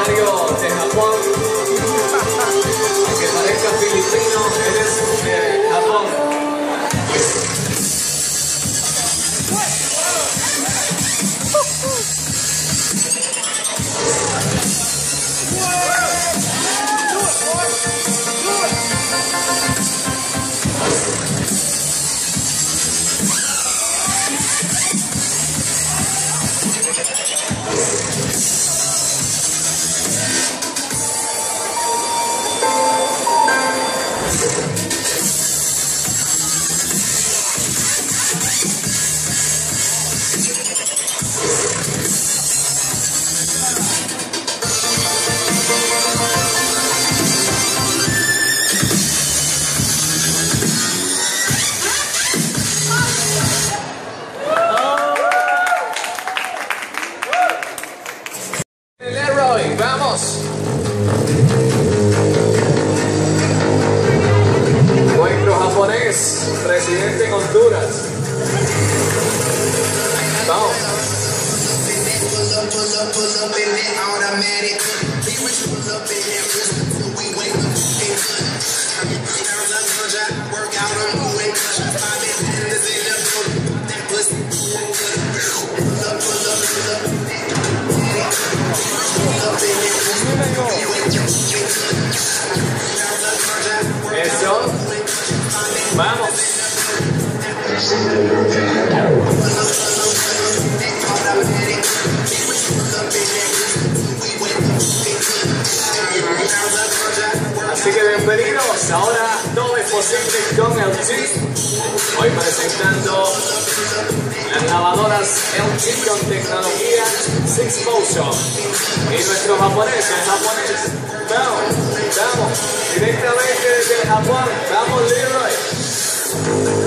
originario de Japón. Aunque parezca filipino, él es de Japón. Vamos. Nuestro japonés, residente en Honduras. Vamos. Eso. Vamos. Así que bienvenidos. Ahora todo es posible con LG. Hoy presentando las lavadoras LG con tecnología Six Motion. Y nuestro japonés, el japonés. Vamos, directamente desde Japón. Vamos, Leroy.